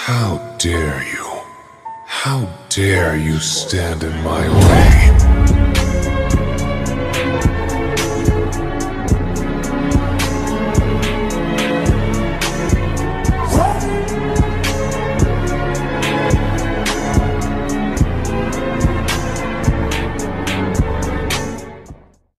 How dare you? How dare you stand in my way?